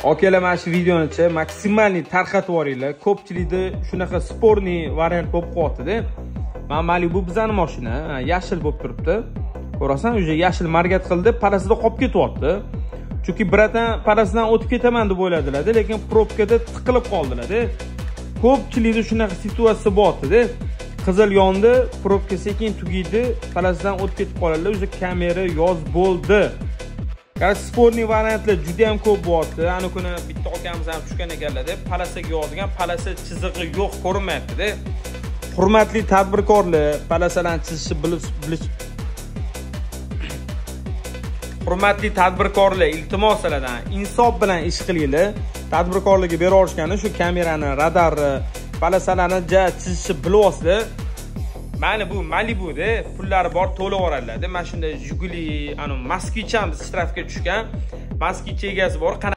Akalar, mana shu videoni maksimalniy tarqatib yuboringlar. Ko'pchilikda shunaqa sportniy variant bo'lib qo'yapti-da. Mana Malibu bizning mashina, yashil bo'lib turibdi. Ko'rasan, o'sha yashil margat qildi, parasida qolib ketyapti. Chunki biratan parasidan o'tib ketaman deb o'yladilar, lekin probkada tiqilib qoldilar-da. Ko'pchilikda shunaqa situatsiya bo'ldi-da. Qizil yondi, probka sekin tugaydi, parasidan o'tib ketib qoladilar. O'sha kamera yoz bo'ldi. Sportniy variantlar juda ham ko'p bo'lyapti. Ana kuni bitta akamiz ham tushgan ekanlar deb palasaga yozgan, palasa chizig'i yo'q, ko'rinmayapti-da. Hurmatli tadbirkorlar, palasalarni chizishni bilish. Hurmatli tadbirkorlar, iltimos sizlardan insof bilan ish qilinglar. Tadbirkorlarga bera olishgani shu kamerani, radarni, palasalarni chizishni bilyapsizlar. Mana bu Malibu'da pullari bor to'lib yuboradilar. Mana shunda Jiguli, Moskvich ham strafga tushgan. Moskvich egasi bor.